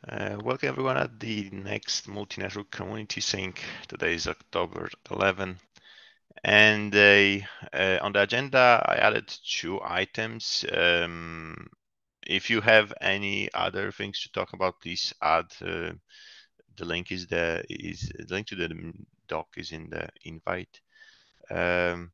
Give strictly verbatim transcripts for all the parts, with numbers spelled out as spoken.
Uh, welcome everyone at the next multi-network community sync. Today is October eleventh, and uh, uh, on the agenda I added two items. Um, if you have any other things to talk about, please add. Uh, the link is the is the link to the doc is in the invite. Um,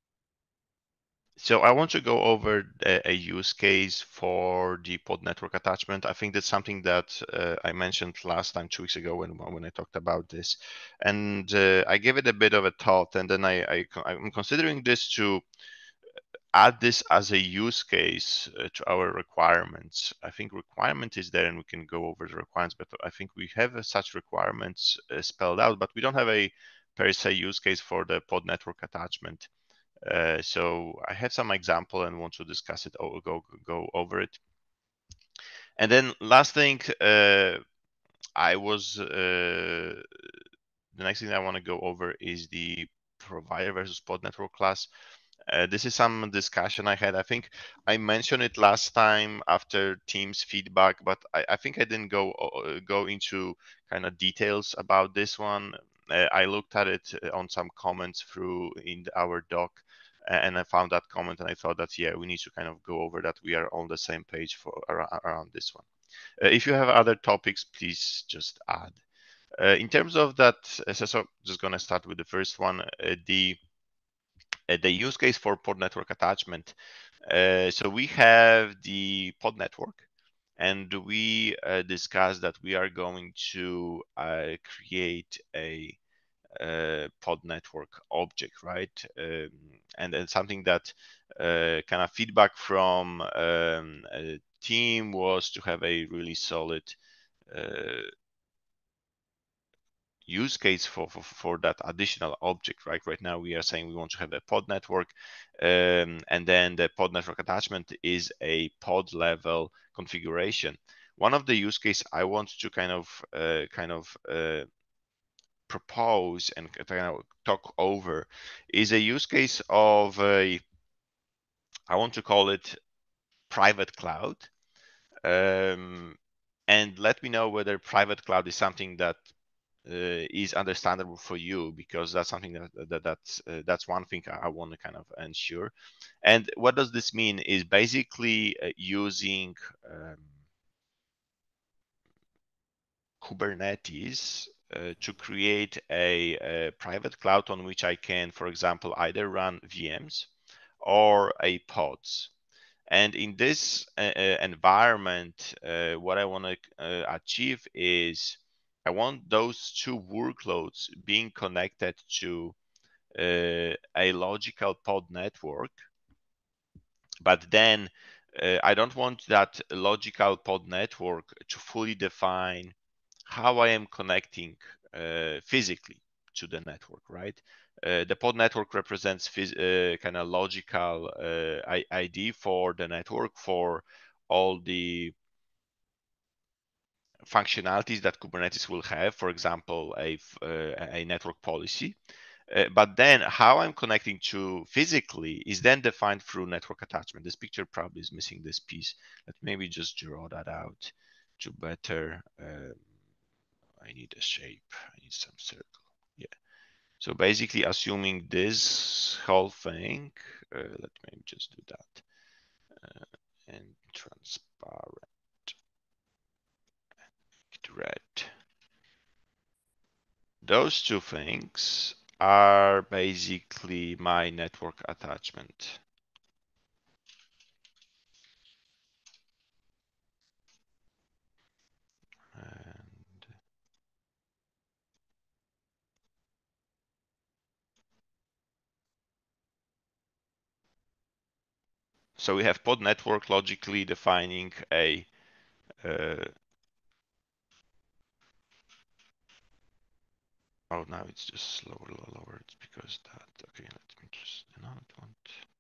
So I want to go over a, a use case for the pod network attachment. I think that's something that uh, I mentioned last time, two weeks ago, when when I talked about this, and uh, I gave it a bit of a thought, and then I, I I'm considering this to add this as a use case uh, to our requirements. I think requirement is there, and we can go over the requirements, but I think we have uh, such requirements uh, spelled out, but we don't have a per se use case for the pod network attachment. Uh, so I have some example and want to discuss it, or go go over it. And then last thing, uh, I was uh, the next thing I want to go over is the provider versus pod network class. Uh, this is some discussion I had. I think I mentioned it last time after Teams feedback, but I, I think I didn't go uh, go into kind of details about this one. Uh, I looked at it on some comments through in our doc, and I found that comment, and I thought that yeah, we need to kind of go over that. We are on the same page for around, around this one. Uh, if you have other topics, please just add. Uh, in terms of that, so, so just gonna start with the first one, uh, the uh, the use case for pod network attachment. Uh, so we have the pod network, and we uh, discussed that we are going to uh, create a uh, pod network object, right? Um, and then something that uh, kind of feedback from um, a team was to have a really solid uh, use case for, for, for that additional object, right? Right now we are saying we want to have a pod network, um, and then the pod network attachment is a pod level configuration. One of the use case I want to kind of uh, kind of uh, propose and kind of talk over is a use case of a, I want to call it private cloud. Um, and let me know whether private cloud is something that uh, is understandable for you, because that's something that, that that's uh, that's one thing I, I want to kind of ensure. And what does this mean is basically uh, using um, Kubernetes uh, to create a, a private cloud on which I can, for example, either run V Ms or a pods. And in this uh, uh, environment, uh, what I want to uh, achieve is I want those two workloads being connected to uh, a logical pod network, but then uh, I don't want that logical pod network to fully define how I am connecting uh, physically to the network, right? Uh, the pod network represents uh, kind of logical uh, I D for the network for all the functionalities that Kubernetes will have, for example, a, uh, a network policy. Uh, but then how I'm connecting to physically is then defined through network attachment. This picture probably is missing this piece. Let me maybe just draw that out to better. Um, I need a shape. I need some circle. Yeah. So basically, assuming this whole thing, uh, let me just do that. Uh, and transparent, red. Those two things are basically my network attachment. And so we have pod network logically defining a uh, oh, now it's just lower, lower. It's because that. Okay, let me just not want.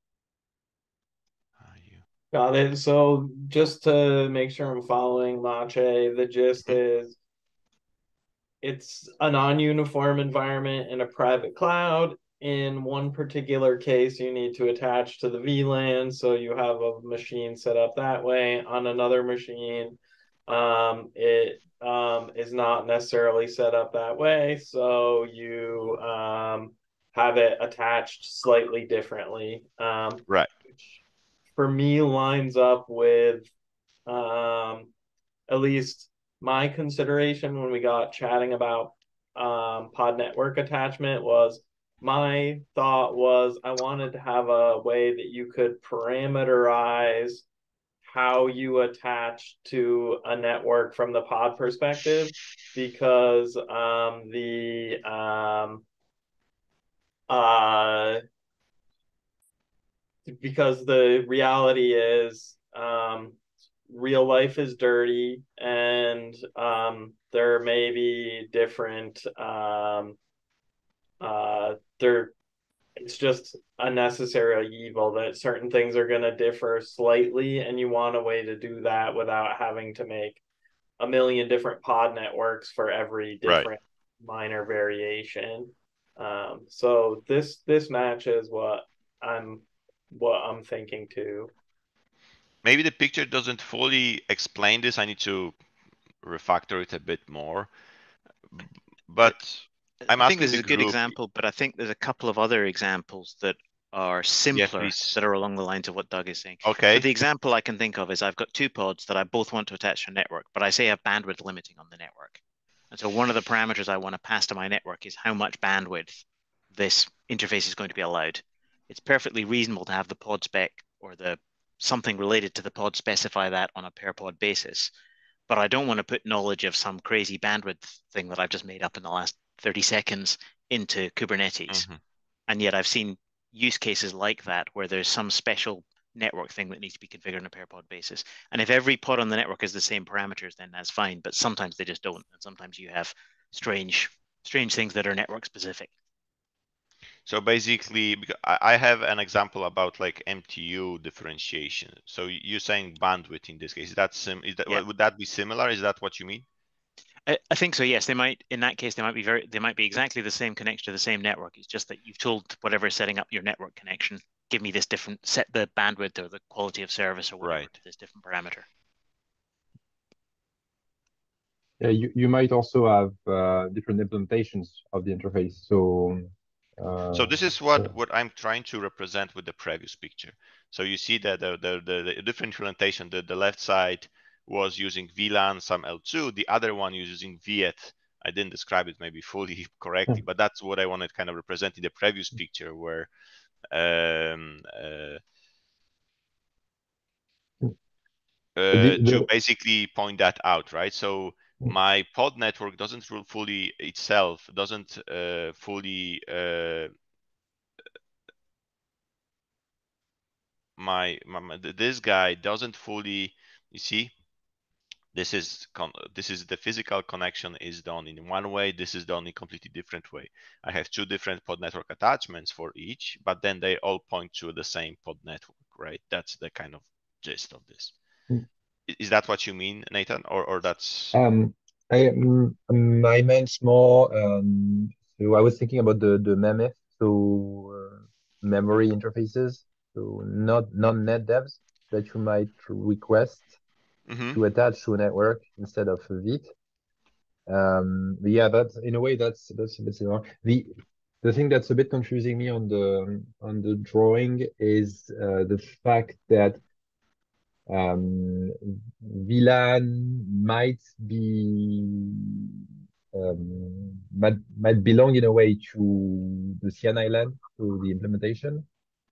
Uh, you. Got it. So just to make sure I'm following Mache, the gist Mhm. is it's a non-uniform environment in a private cloud. In one particular case, you need to attach to the V LAN, so you have a machine set up that way. On another machine, Um, it um, is not necessarily set up that way, so you um, have it attached slightly differently, um, Right. which for me lines up with um, at least my consideration when we got chatting about um, pod network attachment was my thought was I wanted to have a way that you could parameterize how you attach to a network from the pod perspective because um, the um, uh, because the reality is um, real life is dirty and um, there may be different um, uh, there it's just unnecessary evil that certain things are going to differ slightly and you want a way to do that without having to make a million different pod networks for every Right. different minor variation. Um, so this this matches what I'm what I'm thinking too. Maybe the picture doesn't fully explain this. I need to refactor it a bit more. I, But I'm I think asking this the is a good group. example, but I think there's a couple of other examples that are Yes, simpler please. that are along the lines of what Doug is saying. So Okay. the example I can think of is I've got two pods that I both want to attach to a network, but I say I have bandwidth limiting on the network. And so one of the parameters I want to pass to my network is how much bandwidth this interface is going to be allowed. It's perfectly reasonable to have the pod spec or the something related to the pod specify that on a per pod basis. But I don't want to put knowledge of some crazy bandwidth thing that I've just made up in the last thirty seconds into Kubernetes. Mm-hmm. And yet I've seen use cases like that where there's some special network thing that needs to be configured on a pair pod basis. And if every pod on the network has the same parameters, then that's fine. But sometimes they just don't. And sometimes you have strange, strange things that are network specific. So basically, I have an example about like M T U differentiation. So you're saying bandwidth in this case. Is that sim is that Yeah. would that be similar? Is that what you mean? I, I think so, yes. They might, in that case, they might be very, they might be exactly the same connection to the same network. It's just that you've told whatever is setting up your network connection, give me this different, set the bandwidth or the quality of service or whatever Right. to this different parameter. Yeah, you, you might also have uh, different implementations of the interface. So, uh, So this is what so what I'm trying to represent with the previous picture. So you see that the the, the, the different implementation. The, the left side was using V LAN, some L two. The other one is using V E T. I didn't describe it maybe fully correctly, but that's what I wanted to kind of represent in the previous picture where um, uh, the, uh, to the, basically point that out, right? So my pod network doesn't rule fully itself, doesn't uh, fully uh, my, my this guy doesn't fully. You see, this is con this is the physical connection is done in one way. This is done in completely different way. I have two different pod network attachments for each, but then they all point to the same pod network, right? That's the kind of gist of this. Is that what you mean, Nathan, or or that's? um, I um, um, I meant more. Um, so I was thinking about the the M E M F, so uh, memory interfaces, so not non-net devs that you might request Mm-hmm. to attach to a network instead of V I T. Um, but yeah, that's in a way that's that's a bit similar. The the thing that's a bit confusing me on the on the drawing is uh, the fact that um, V LAN might be um, might might belong in a way to the C N I LAN, to the implementation.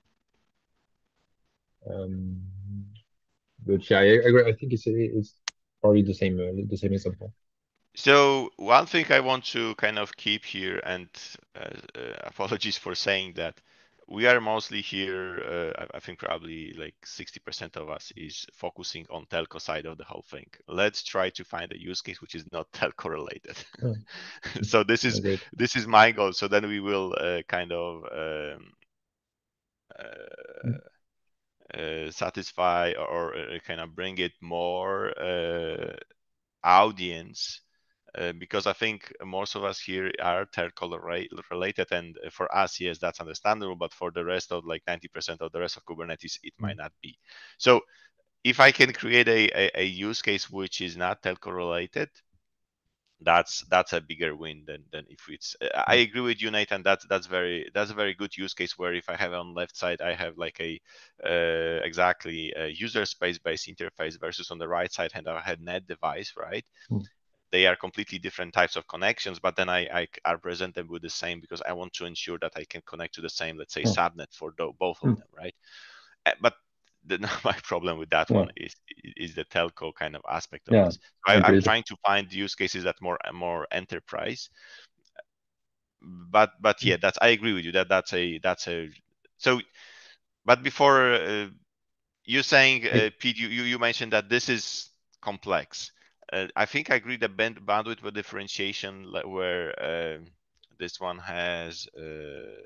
Um, but yeah, I, I agree. I think it's it's probably the same uh, the same example. So one thing I want to kind of keep here, and uh, uh, apologies for saying that, we are mostly here, uh, I, I think probably like sixty percent of us is focusing on telco side of the whole thing. Let's try to find a use case which is not telco related. Oh. So this is Agreed. this is my goal. So then we will uh, kind of um, Mm. uh, uh, satisfy or uh, kind of bring it more uh, audience. Uh, because I think most of us here are telco related, and for us, yes, that's understandable. But for the rest of like ninety percent of the rest of Kubernetes, it might not be. So if I can create a, a, a use case which is not telco related, that's that's a bigger win than than if it's. I agree with you, Nathan. That's that's very that's a very good use case where if I have on left side I have like a uh, exactly a user space based interface versus on the right side and I had net device, right? Mm. They are completely different types of connections, but then I, I I present them with the same because I want to ensure that I can connect to the same, let's say, Yeah. subnet for the, both of Mm. them, right? Uh, But the, my problem with that Yeah. one is is the telco kind of aspect of Yeah, this. I, I'm agreed. trying to find use cases that more more enterprise. But but yeah, that's I agree with you that that's a that's a so. But before uh, you saying, uh, Pete, you, you you mentioned that this is complex. Uh, I think I agree that band, bandwidth with differentiation, like where uh, this one has uh,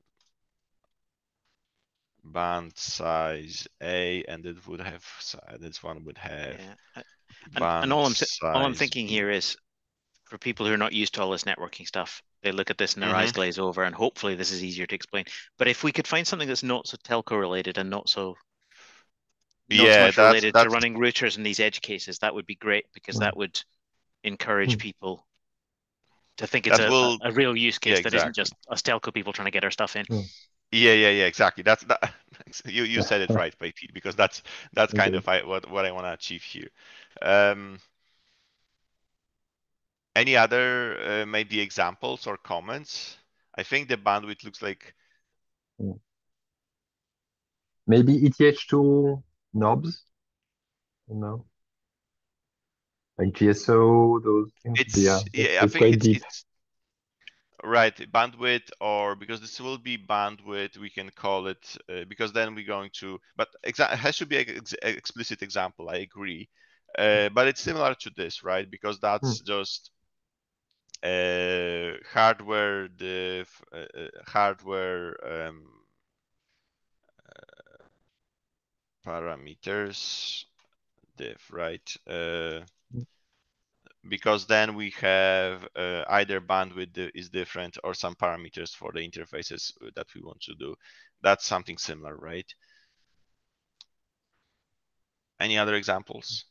band size A, and it would have this one would have Yeah. And, band and all I'm size all I'm thinking B. here is for people who are not used to all this networking stuff, they look at this and their Mm-hmm. eyes glaze over, and hopefully this is easier to explain. But if we could find something that's not so telco related and not so not Yeah, so much that's related that's to running routers in these edge cases, that would be great because Mm. that would encourage Mm. people to think it's that a, will a real use yeah case that isn't exactly. just us telco people trying to get our stuff in. Mm. Yeah, yeah, yeah, exactly. That's that. You you said it right, Pete, because that's that's kind Okay. of I, what what I want to achieve here. Um, any other uh, maybe examples or comments? I think the bandwidth looks like Mm. Maybe E T H two knobs, you know, like G S O, those things. Yeah, it's that's, yeah. I that's think quite it's deep. it's right bandwidth or because this will be bandwidth. We can call it uh, because then we're going to. But exa- it has to be an ex explicit example. I agree, uh, but it's similar to this, right? Because that's Mm. just uh, hardware the uh, uh, hardware um, uh, parameters diff, right? Uh, because then we have uh, either bandwidth is different or some parameters for the interfaces that we want to do. That's something similar, right? Any other examples?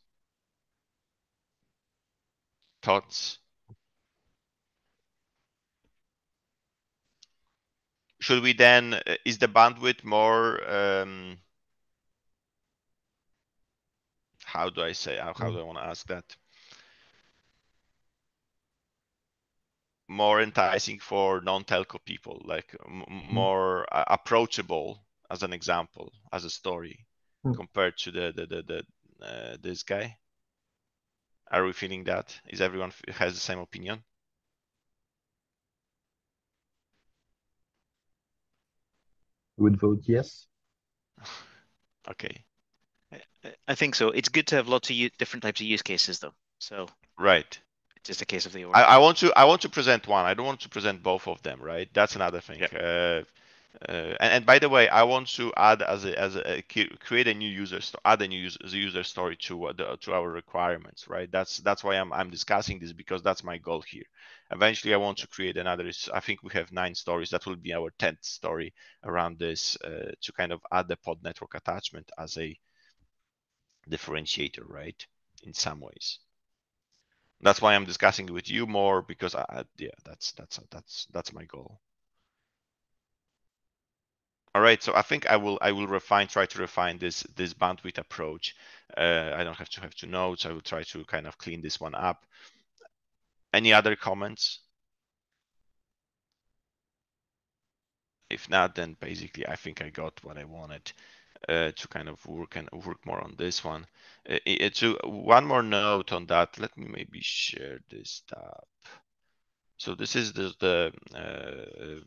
Thoughts? Should we then, uh, is the bandwidth more, um, how do I say, how, how do I want to ask that? More enticing for non-telco people, like m more uh, approachable as an example, as a story, Mm. compared to the the the, the uh, this guy. Are we feeling that? Is everyone has the same opinion? Would vote yes. Okay. I, I think so. It's good to have lots of u different types of use cases, though. So Right. it's just a case of the order. I, I want to I want to present one. I don't want to present both of them. Right. That's another thing. Yep. Uh, Uh, and, and by the way, I want to add as a, as a, create a new user add a new user, user story to uh, the, to our requirements, right? That's that's why I'm I'm discussing this because that's my goal here. Eventually, I want to create another. I think we have nine stories. That will be our tenth story around this uh, to kind of add the pod network attachment as a differentiator, right? In some ways. That's why I'm discussing it with you more because I, yeah, that's that's that's that's my goal. All right, so I think I will I will refine try to refine this this bandwidth approach. Uh, I don't have to have two nodes. I will try to kind of clean this one up. Any other comments? If not, then basically I think I got what I wanted uh, to kind of work and work more on this one. Uh, it, so one more note on that. Let me maybe share this tab. So this is the the uh,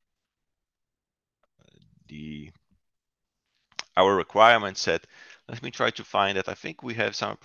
the our requirement set. Let me try to find it. I think we have some.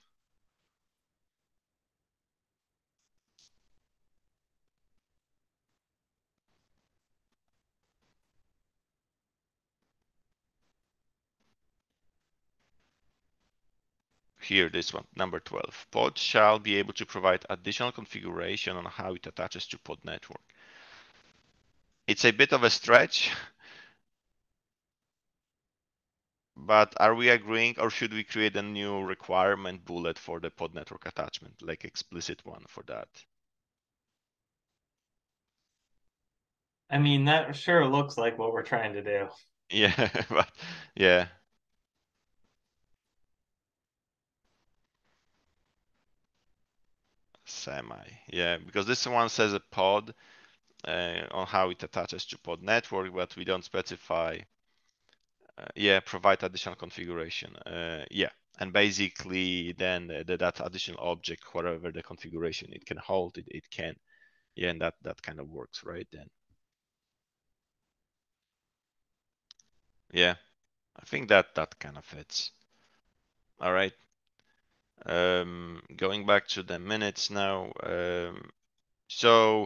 Here, this one, number twelve. Pod shall be able to provide additional configuration on how it attaches to pod network. It's a bit of a stretch. but are we agreeing, or should we create a new requirement bullet for the pod network attachment, like explicit one for that? I mean, that sure looks like what we're trying to do. Yeah, but yeah. Semi, yeah, because this one says a pod uh, on how it attaches to pod network, but we don't specify. Uh, yeah, provide additional configuration. Uh, yeah, and basically then the, that additional object, whatever the configuration it can hold, it, it can. Yeah, and that that kind of works, right? Then. Yeah, I think that that kind of fits. All right. Um, going back to the minutes now. Um, so.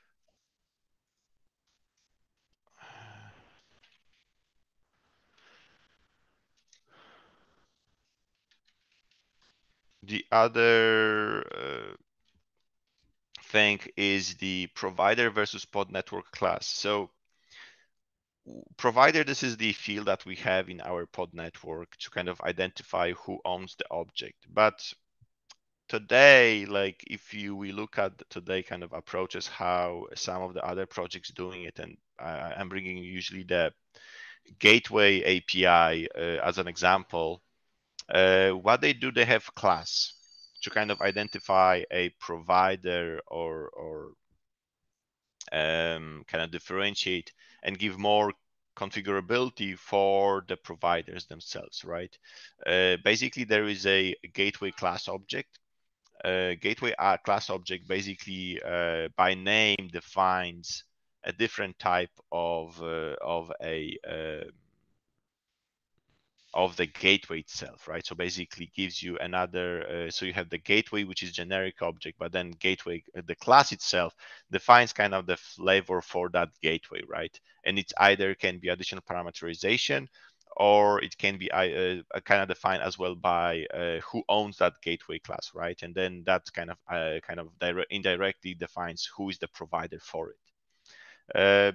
The other uh, thing is the provider versus pod network class. So provider, this is the field that we have in our pod network to kind of identify who owns the object. But today, like if you we look at today kind of approaches how some of the other projects doing it, and I, I'm bringing usually the gateway A P I uh, as an example. Uh, what they do, they have class to kind of identify a provider or or um, kind of differentiate and give more configurability for the providers themselves, right? Uh, basically, there is a gateway class object. Uh, gateway class object basically uh, by name defines a different type of uh, of a uh, of the gateway itself, right? So basically gives you another, uh, so you have the gateway, which is generic object, but then gateway, uh, the class itself defines kind of the flavor for that gateway, right? And it's either can be additional parameterization, or it can be uh, uh, kind of defined as well by uh, who owns that gateway class, right? And then that kind of uh, kind of direct, indirectly defines who is the provider for it. Uh,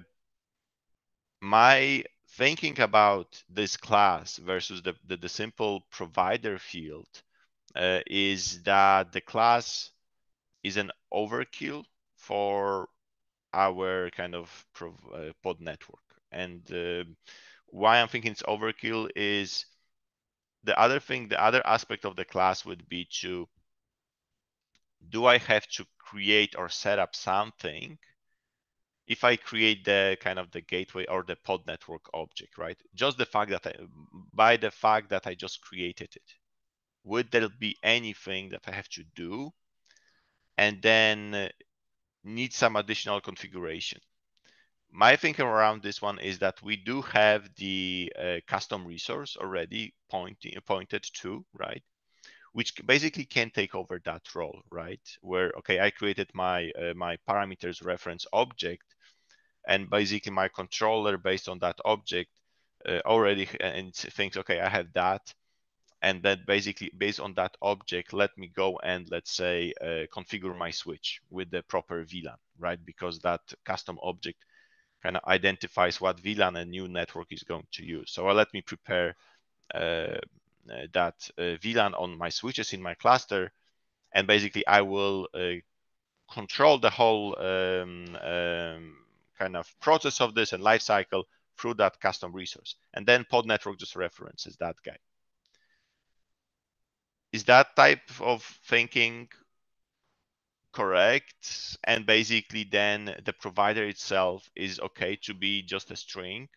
my thinking about this class versus the, the, the simple provider field uh, is that the class is an overkill for our kind of uh, pod network. And uh, why I'm thinking it's overkill is the other thing, the other aspect of the class would be to, do I have to create or set up something if I create the kind of the gateway or the pod network object, right? Just the fact that I, by the fact that I just created it, would there be anything that I have to do and then need some additional configuration? My thinking around this one is that we do have the uh, custom resource already pointing, pointed to, right? Which basically can take over that role, right? Where, okay, I created my uh, my parameters reference object, and basically my controller based on that object uh, already and thinks, okay, I have that, and then basically based on that object, let me go and let's say uh, configure my switch with the proper V LAN, right? Because that custom object kind of identifies what V LAN a new network is going to use. So uh, let me prepare uh, uh, that uh, V LAN on my switches in my cluster, and basically I will uh, control the whole um, um, kind of process of this and life cycle through that custom resource. And then pod network just references that guy. Is that type of thinking correct? And basically then the provider itself is okay to be just a string?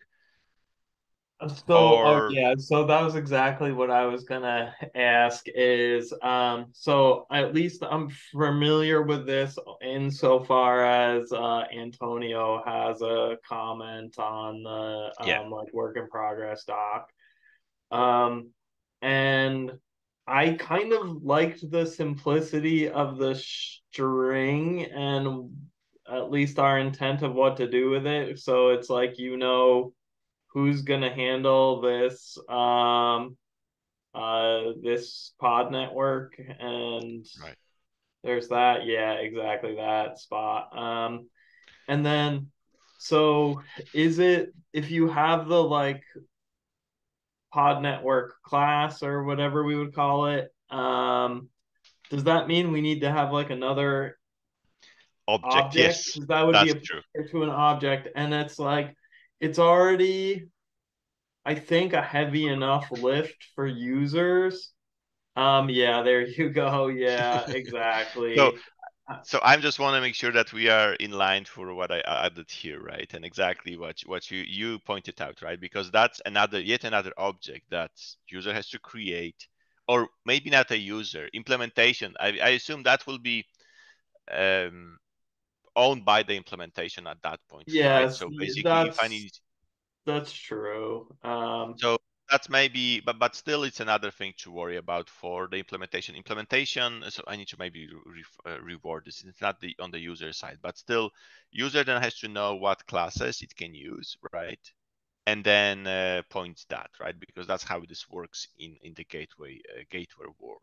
So, oh Or yeah, so that was exactly what I was gonna ask is, um, so at least I'm familiar with this insofar as uh, Antonio has a comment on the yeah, um, like work in progress doc. Um, and I kind of liked the simplicity of the string and at least our intent of what to do with it. So it's like, you know, who's gonna handle this um uh this pod network, and right. there's that. Yeah, exactly that spot. Um and then, so is it, if you have the like pod network class or whatever we would call it. Um, does that mean we need to have like another Object, object? yes, Because that would that's be a true. pointer to an object, and it's like it's already, I think, a heavy enough lift for users. Um, yeah, there you go. Yeah, So, exactly. so I'm just want to make sure that we are in line for what I added here, right? And exactly what what you you pointed out, right? Because that's another yet another object that user has to create, or maybe not a user implementation. I, I assume that will be um, owned by the implementation at that point, right? Yes, So basically, if I that's need that's true. Um, so that's maybe, but but still, it's another thing to worry about for the implementation. Implementation. So I need to maybe re, uh, reward this. It's not the on the user side, but still, user then has to know what classes it can use, right? And then uh, points that, right? Because that's how this works in in the gateway uh, gateway world.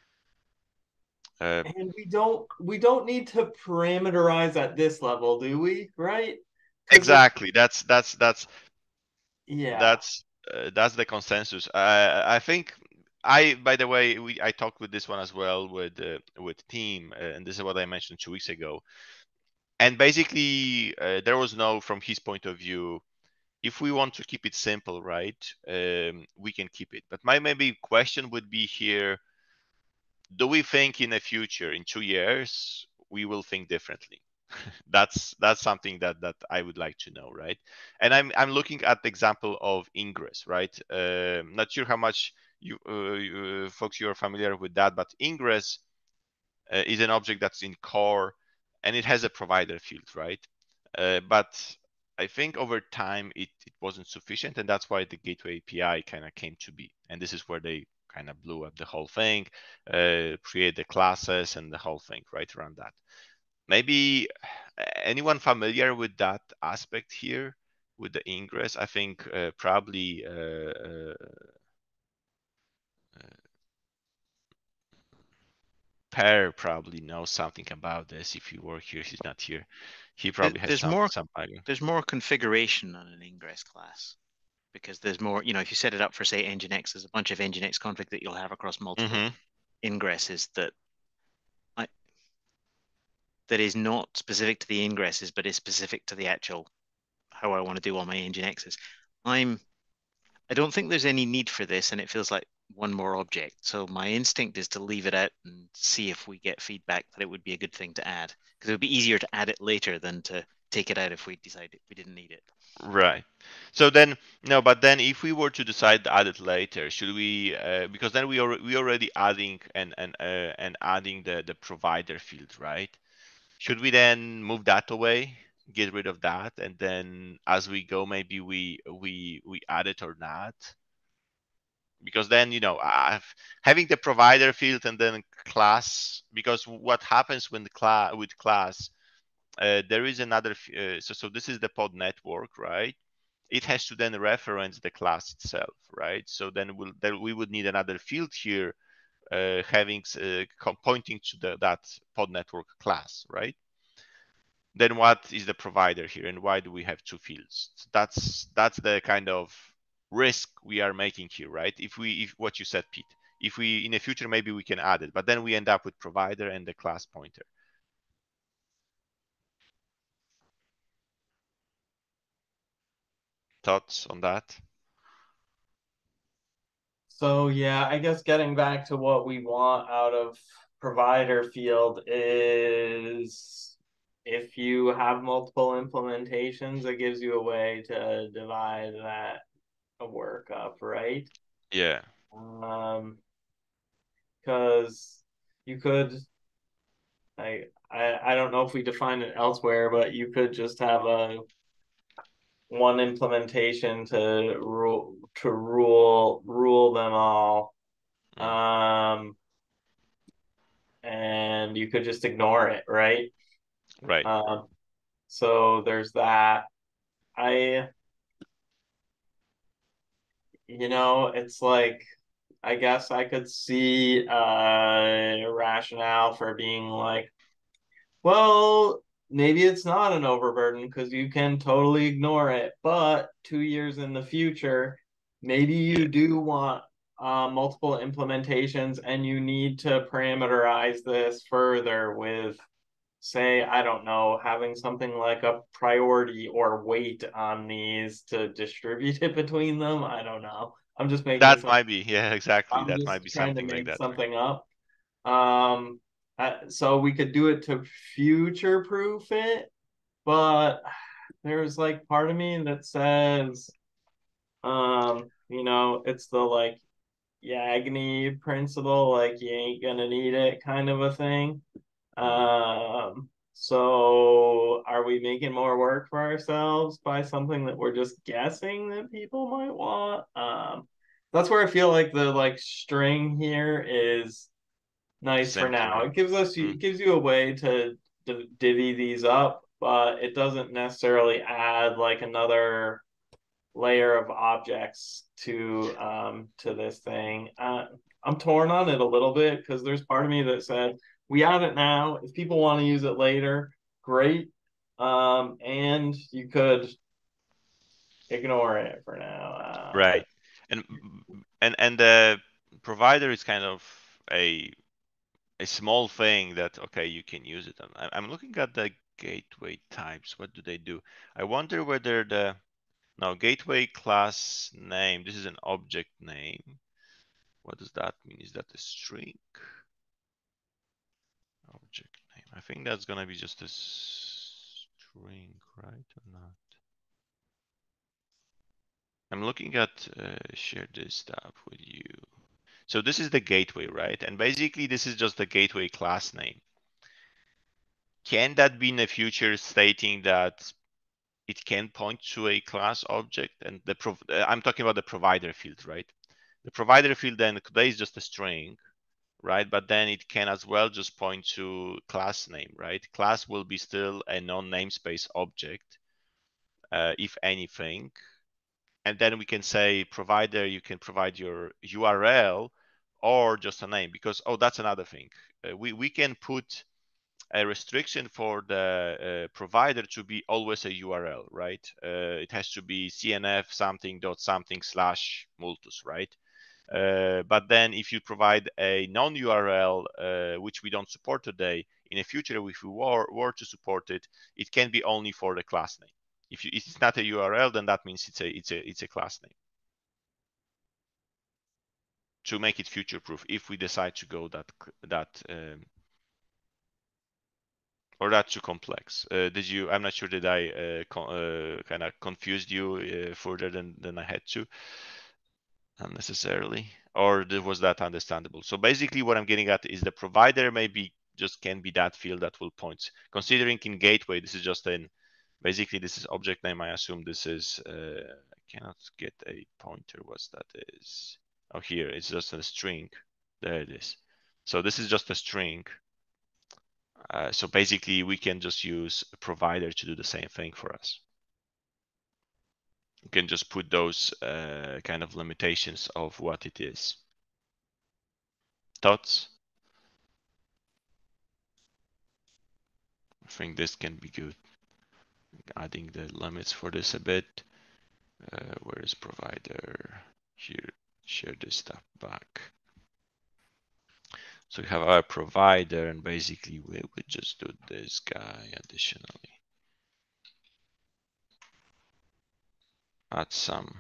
Uh, and we don't we don't need to parameterize at this level, do we? Right? exactly. That's that's that's yeah. that's uh, that's the consensus. Uh, I think I, by the way, we I talked with this one as well with uh, with team, uh, and this is what I mentioned two weeks ago. And basically, uh, there was no, from his point of view, if we want to keep it simple, right? Um, we can keep it. But my maybe question would be here: do we think in the future, in two years, we will think differently? that's that's something that that I would like to know, right? And I'm I'm looking at the example of Ingress, right? Uh, not sure how much you, uh, you uh, folks you are familiar with that, but Ingress uh, is an object that's in core, and it has a provider field, right? Uh, but I think over time it, it wasn't sufficient, and that's why the Gateway A P I kind of came to be. And this is where they kind of blew up the whole thing, uh, create the classes and the whole thing right around that. Maybe anyone familiar with that aspect here with the ingress? I think uh, probably uh, uh, uh, Per probably knows something about this. If you were here, he's not here. He probably has There's some more. some idea. There's more configuration on an ingress class because there's more. You know, if you set it up for say Nginx, there's a bunch of Nginx config that you'll have across multiple Mm-hmm. ingresses that I, that is not specific to the ingresses, but is specific to the actual how I want to do all my Nginxes. I'm I don't think there's any need for this, and it feels like one more object. So my instinct is to leave it out and see if we get feedback that it would be a good thing to add, because it would be easier to add it later than to take it out if we decided we didn't need it. Right. So then, no, but then if we were to decide to add it later, should we? Uh, because then we are we already adding and and uh, and adding the the provider field, right? Should we then move that away, get rid of that, and then as we go, maybe we we we add it or not? Because then you know, I've, having the provider field and then class. Because what happens when the class with class, uh, there is another. Uh, so so this is the pod network, right? It has to then reference the class itself, right? So then we'll then we would need another field here, uh, having uh, pointing to the that pod network class, right? Then what is the provider here, and why do we have two fields? So that's that's the kind of risk we are making here, right? If we, if what you said, Pete, if we in the future maybe we can add it, but then we end up with provider and the class pointer. Thoughts on that? So yeah, I guess getting back to what we want out of provider field is if you have multiple implementations, it gives you a way to divide that work up, right? Yeah. Um, because you could, I, I I don't know if we define it elsewhere, but you could just have a one implementation to rule to rule rule them all. Mm. Um, and you could just ignore it, right? Right. Um, so there's that. I, you know, it's like, I guess I could see a rationale for being like, well, maybe it's not an overburden because you can totally ignore it, but two years in the future, maybe you do want uh, multiple implementations and you need to parameterize this further with, say, I don't know, having something like a priority or weight on these to distribute it between them. I don't know. I'm just making That some, might be, yeah, exactly. I'm That might just be trying to something like make that. something up. Um, uh, so we could do it to future proof it, but there's like part of me that says, um, you know, it's the like Yagni principle, like you ain't gonna need it kind of a thing. Um, so are we making more work for ourselves by something that we're just guessing that people might want? Um, that's where I feel like the like string here is nice for Same to now. me. It gives us Mm. it gives you a way to, to divvy these up, but it doesn't necessarily add like another layer of objects to um to this thing. Uh, I'm torn on it a little bit because there's part of me that said we add it now. If people want to use it later, great. Um, and you could ignore it for now. Um, Right. And and and the provider is kind of a a small thing that, okay, you can use it. I- I'm looking at the gateway types. What do they do? I wonder whether the now gateway class name, this is an object name. What does that mean? Is that a string? Object name. I think that's gonna be just a string, right? Or not? I'm looking at uh, share this tab with you. So this is the gateway, right? And basically this is just the gateway class name. Can that be in the future stating that it can point to a class object? And the prov I'm talking about the provider field, right? The provider field then today is just a string, right? But then it can as well just point to class name, right? Class will be still a non-namespace object, uh, if anything. And then we can say provider, you can provide your U R L or just a name, because, oh, that's another thing. Uh, we, we can put a restriction for the uh, provider to be always a U R L, right? Uh, it has to be C N F something dot something slash multus, right? Uh, but then if you provide a non-U R L, uh, which we don't support today, in the future, if we were, were to support it, it can be only for the class name. If, you, if it's not a U R L, then that means it's a it's a it's a class name. To make it future-proof, if we decide to go that that um, or that too complex. Uh, did you? I'm not sure. Did I uh, uh, kind of confused you uh, further than than I had to? Unnecessarily, or was that understandable? So basically what I'm getting at is the provider maybe just can be that field that will point. Considering in gateway, this is just an, basically this is object name. I assume this is, uh, I cannot get a pointer. What's that is? Oh, here, it's just a string. There it is. So this is just a string. Uh, so basically we can just use a provider to do the same thing for us. You can just put those uh, kind of limitations of what it is. Thoughts? I think this can be good. Adding the limits for this a bit. Uh, where is provider? Here, share this stuff back. So we have our provider, and basically we would just do this guy additionally. Add some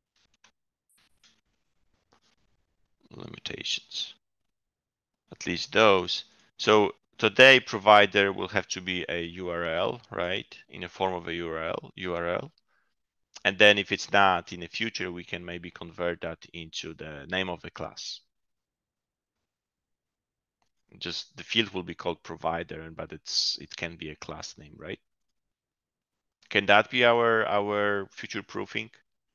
limitations. At least those. So today provider will have to be a U R L, right? In the form of a U R L, U R L. And then if it's not, in the future, we can maybe convert that into the name of the class. Just the field will be called provider, but it's it can be a class name, right? Can that be our our future proofing?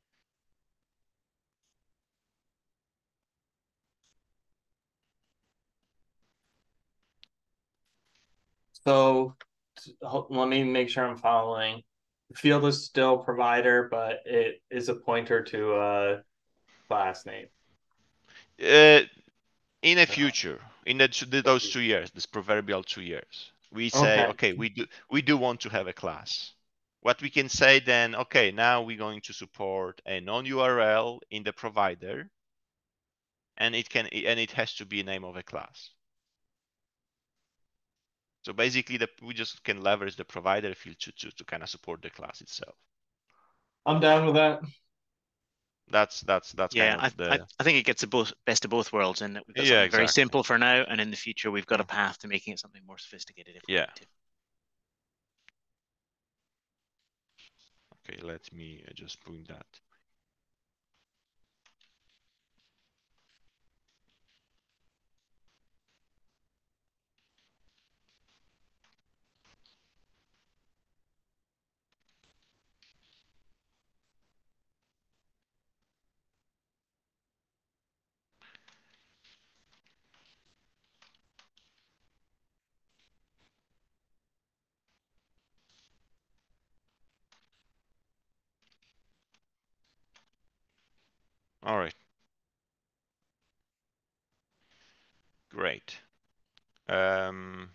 so let me make sure I'm following. The field is still provider, but it is a pointer to a class name. Uh, in the future, in the, those two years, this proverbial two years, we say, Okay. okay, we do we do want to have a class. what we can say then, okay, now we're going to support a non-U R L in the provider, and it can and it has to be a name of a class. So basically, the, we just can leverage the provider field to, to, to kind of support the class itself. I'm down with that. That's that's that's Yeah, kind of I, I, the I think it gets the both best of both worlds in that we've got yeah, something very exactly. simple for now, and in the future we've got a path to making it something more sophisticated if we Yeah. need to. Okay, let me just bring that. All right. Great. Um,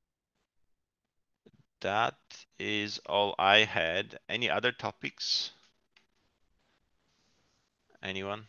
that is all I had. Any other topics? Anyone?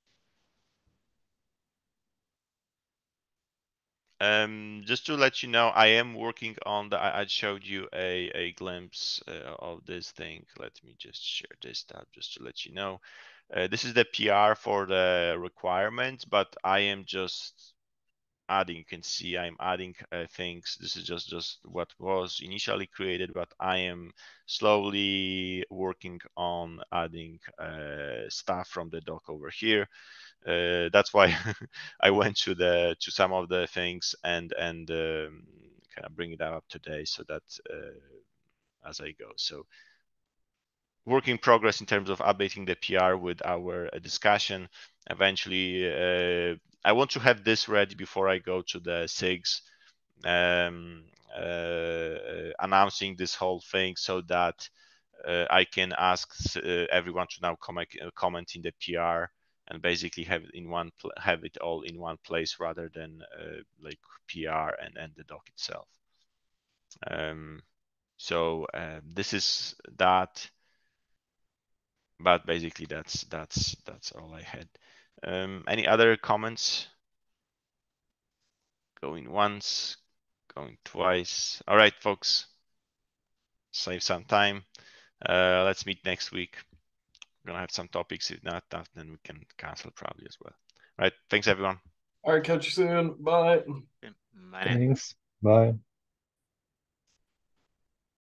Um, just to let you know, I am working on the, I, I showed you a, a glimpse uh, of this thing. Let me just share this tab just to let you know. Uh, this is the P R for the requirements, but I am just adding, you can see I'm adding uh, things. This is just, just what was initially created, but I am slowly working on adding uh, stuff from the doc over here. Uh, that's why I went to the to some of the things and and um, kind of bring it up today so that uh, as I go. So work in progress in terms of updating the P R with our uh, discussion. Eventually, uh, I want to have this ready before I go to the SIGs, um, uh, announcing this whole thing so that uh, I can ask uh, everyone to now comment, uh, comment in the P R and basically have it in one have it all in one place rather than uh, like P R and and the doc itself. Um, so uh, this is that, but basically that's that's that's all I had. Um, any other comments? Going once, going twice. All right, folks. Save some time. Uh, let's meet next week. We're gonna have some topics. If not, then we can cancel probably as well. All right. Thanks, everyone. All right, catch you soon. Bye. Bye now. Thanks. Bye.